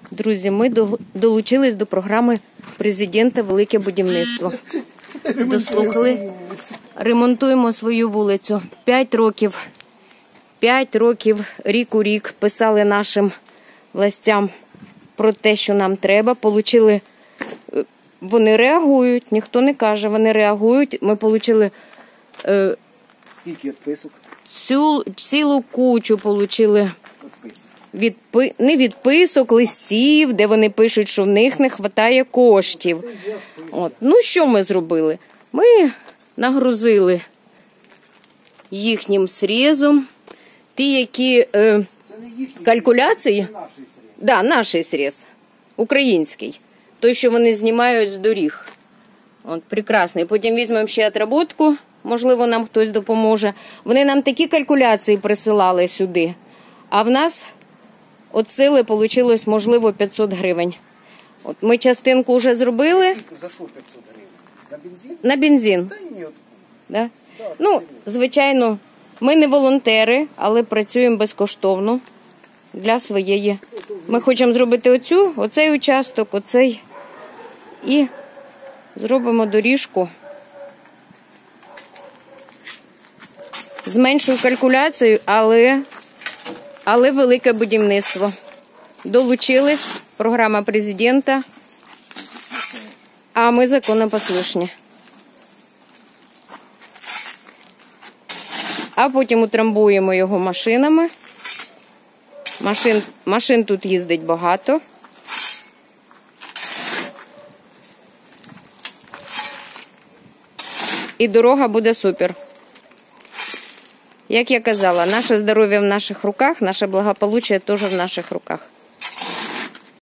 Друзі, ми долучились до програми президента «Велике будівництво». Дослухали. Ремонтуємо свою вулицю. 5 років. 5 років, рік у рік писали нашим властям про те, що нам треба. Получили, вони реагують, ніхто не каже, вони реагують. Ми отримали скільки відписок? Цілу кучу получили. Не відписок, листів, де вони пишуть, що в них не вистачає коштів. От. Ну, що ми зробили? Ми нагрузили їхнім срезом ті, які калькуляції. Да, наш срез, український. Той, що вони знімають з доріг. От, прекрасний. Потім візьмемо ще отработку, можливо, нам хтось допоможе. Вони нам такі калькуляції присилали сюди, а в нас от сили вийшло, можливо, 500 гривень. От ми частинку вже зробили. За що 500 гривень? На бензин? На бензин. Та ні. Да? Ну, звичайно, ми не волонтери, але працюємо безкоштовно для своєї. Ми хочемо зробити оцей участок, оцей. І зробимо доріжку з меншою калькуляцією, але велике будівництво. Долучились, програма президента, а ми законопослушні. А потім утрамбуємо його машинами. Машин тут їздить багато. І дорога буде супер. Як я казала, наше здоров'я в наших руках, наше благополуччя теж в наших руках.